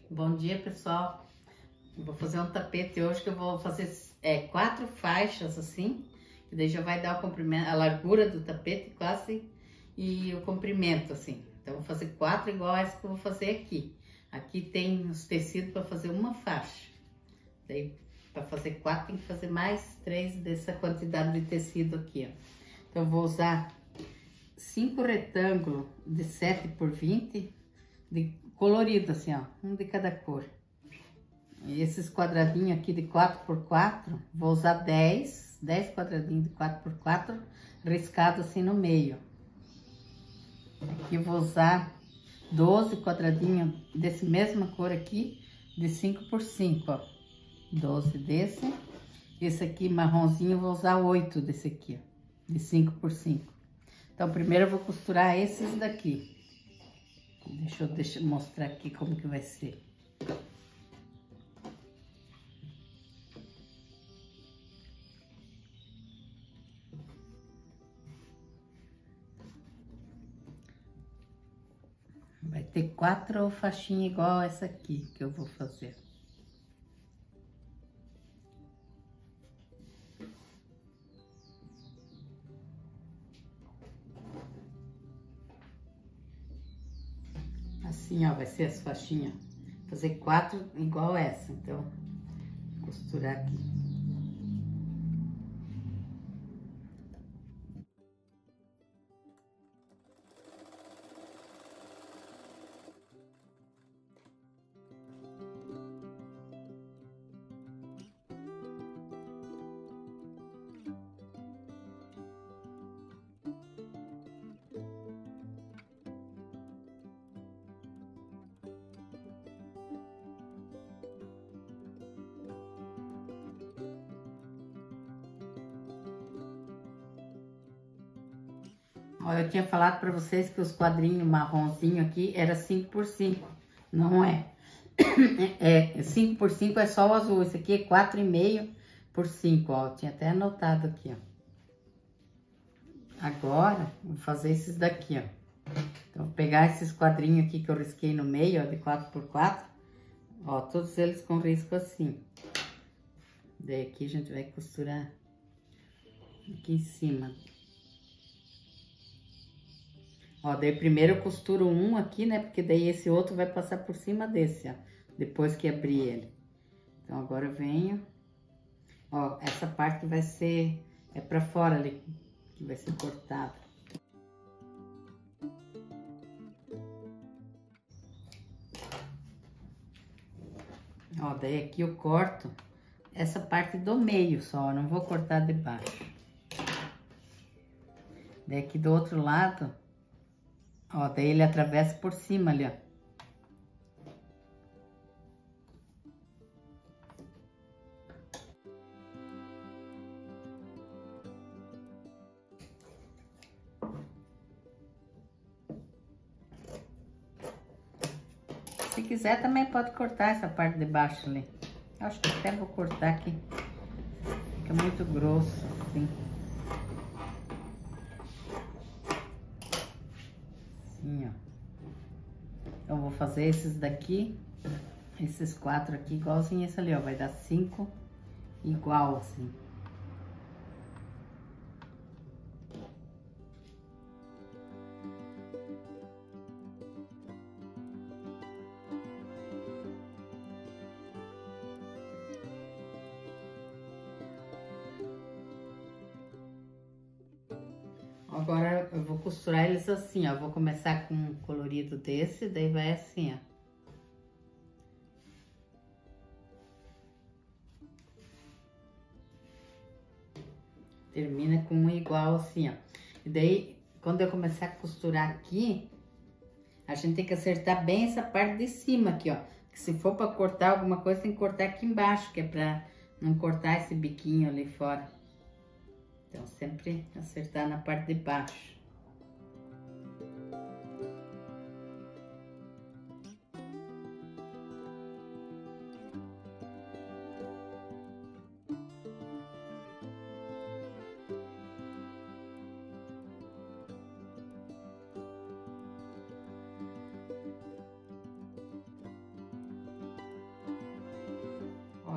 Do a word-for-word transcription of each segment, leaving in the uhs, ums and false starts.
Bom dia, pessoal. Eu vou fazer um tapete hoje que eu vou fazer é, quatro faixas assim, que daí já vai dar o comprimento, a largura do tapete quase e o comprimento assim. Então vou fazer quatro igual essa que eu vou fazer aqui. Aqui tem os tecidos para fazer uma faixa. Daí para fazer quatro tem que fazer mais três dessa quantidade de tecido aqui, ó. Então eu vou usar cinco retângulos de sete por vinte de colorido assim, ó, um de cada cor. E esses quadradinhos aqui de quatro por quatro, vou usar dez, dez quadradinhos de quatro por quatro riscado assim no meio. Aqui eu vou usar doze quadradinhos desse mesma cor aqui, de cinco por cinco, ó. doze desse. Esse aqui marronzinho eu vou usar oito desse aqui, ó, de cinco por cinco. Então primeiro eu vou costurar esses daqui. Deixa eu, deixa eu mostrar aqui como que vai ser. Vai ter quatro faixinhas igual essa aqui que eu vou fazer. Assim, ó, vai ser as faixinhas. Vou fazer quatro igual essa, então, vou costurar aqui. Ó, eu tinha falado para vocês que os quadrinhos marronzinho aqui era cinco por cinco, não é? É, cinco por cinco é só o azul, esse aqui é quatro vírgula cinco por cinco, ó, eu tinha até anotado aqui, ó. Agora, vou fazer esses daqui, ó. Então, vou pegar esses quadrinhos aqui que eu risquei no meio, ó, de quatro por quatro, ó, todos eles com risco assim. Daí aqui a gente vai costurar aqui em cima. Ó, daí primeiro eu costuro um aqui, né? Porque daí esse outro vai passar por cima desse, ó. Depois que abrir ele. Então, agora eu venho. Ó, essa parte vai ser... É pra fora ali, que vai ser cortada. Ó, daí aqui eu corto essa parte do meio só, não vou cortar de baixo. Daí aqui do outro lado... Ó, daí ele atravessa por cima ali, ó. Se quiser também pode cortar essa parte de baixo ali. Eu acho que até vou cortar aqui. Fica muito grosso, assim. Assim, ó. Eu vou fazer esses daqui, esses quatro aqui, igualzinho esse ali, ó. Vai dar cinco igual, assim. Agora eu vou costurar eles assim, ó. Vou começar com um colorido desse, daí vai assim, ó. Termina com um igual assim, ó. E daí, quando eu começar a costurar aqui, a gente tem que acertar bem essa parte de cima aqui, ó. Que se for pra cortar alguma coisa, tem que cortar aqui embaixo, que é pra não cortar esse biquinho ali fora. Então, sempre acertar na parte de baixo.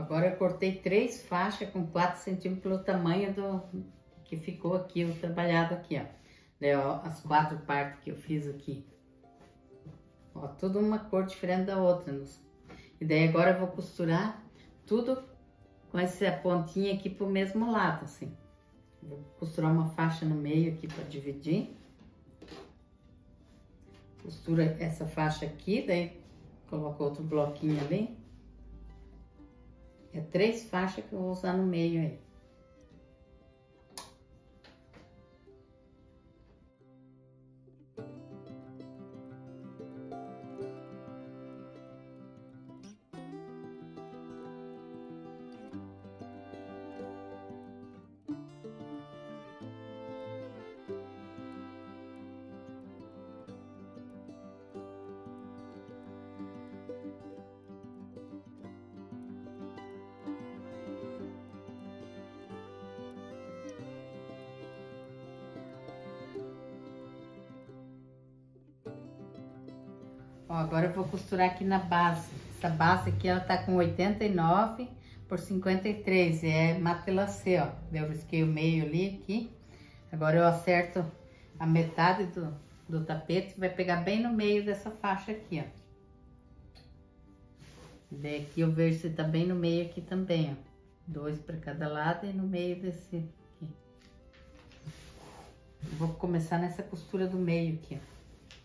Agora eu cortei três faixas com quatro centímetros pelo tamanho do que ficou aqui, o trabalhado aqui, ó. Daí, ó, as quatro partes que eu fiz aqui. Ó, tudo uma cor diferente da outra. E daí agora eu vou costurar tudo com essa pontinha aqui pro mesmo lado, assim. Vou costurar uma faixa no meio aqui para dividir. Costura essa faixa aqui, daí coloco outro bloquinho ali. É três faixas que eu vou usar no meio aí. Ó, agora eu vou costurar aqui na base. Essa base aqui, ela tá com oitenta e nove por cinquenta e três, é matelacê, ó. Eu risquei o meio ali, aqui. Agora eu acerto a metade do, do tapete, vai pegar bem no meio dessa faixa aqui, ó. Daí aqui eu vejo se tá bem no meio aqui também, ó. Dois para cada lado e no meio desse aqui. Eu vou começar nessa costura do meio aqui, ó.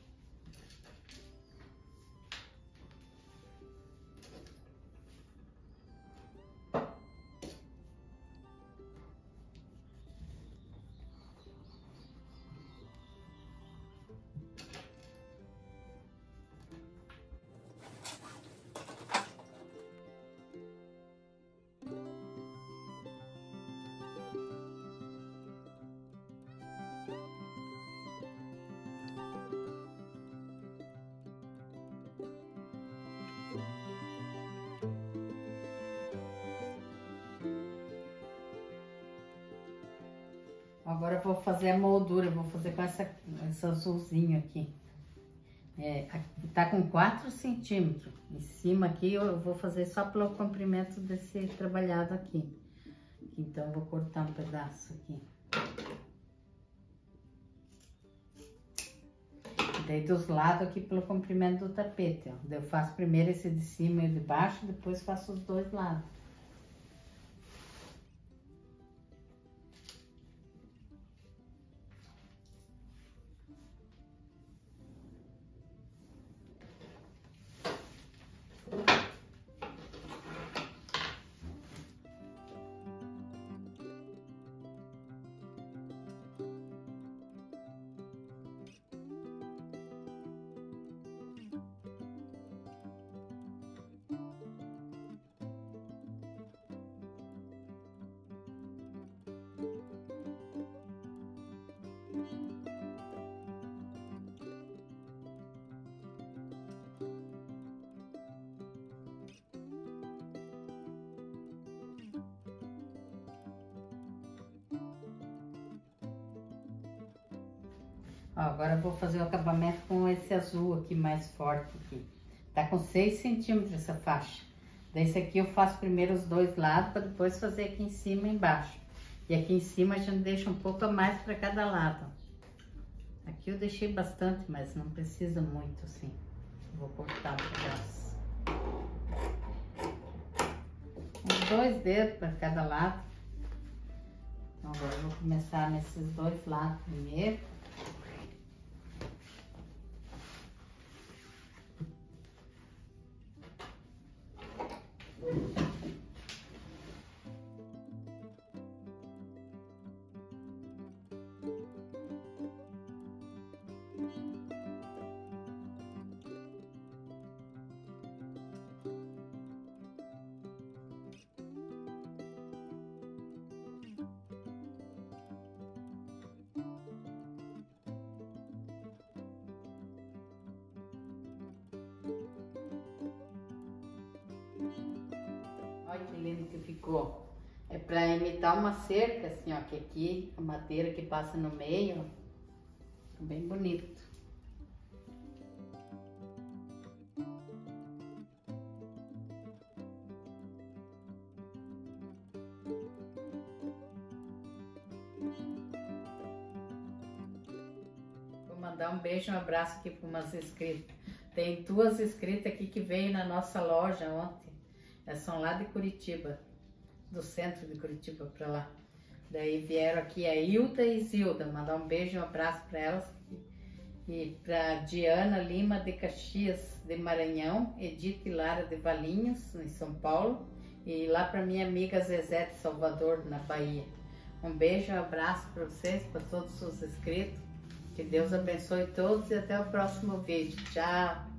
Agora eu vou fazer a moldura, vou fazer com essa, esse azulzinho aqui. É, aqui tá com quatro centímetros. Em cima aqui eu vou fazer só pelo comprimento desse trabalhado aqui. Então eu vou cortar um pedaço aqui. Daí dos lados aqui pelo comprimento do tapete, ó. Daí eu faço primeiro esse de cima e de baixo, depois faço os dois lados. Ó, agora eu vou fazer o acabamento com esse azul aqui, mais forte aqui. Tá com seis centímetros essa faixa. Desse aqui eu faço primeiro os dois lados, para depois fazer aqui em cima e embaixo. E aqui em cima a gente deixa um pouco a mais para cada lado. Aqui eu deixei bastante, mas não precisa muito assim. Vou cortar um pedaço. Uns dois dedos para cada lado. Então agora eu vou começar nesses dois lados primeiro. Olha que lindo que ficou. É para imitar uma cerca, assim, ó, que aqui a madeira que passa no meio, ó, bem bonito. mandar um beijo e um abraço aqui para umas inscritas. Tem duas inscritas aqui que veio na nossa loja ontem. Elas são lá de Curitiba, do centro de Curitiba para lá. Daí vieram aqui a Hilda e Zilda. Mandar um beijo e um abraço para elas. E para Diana Lima de Caxias de Maranhão, Edith e Lara de Valinhos, em São Paulo. E lá para minha amiga Zezé de Salvador, na Bahia. Um beijo e um abraço para vocês, para todos os inscritos. Que Deus abençoe todos e até o próximo vídeo. Tchau!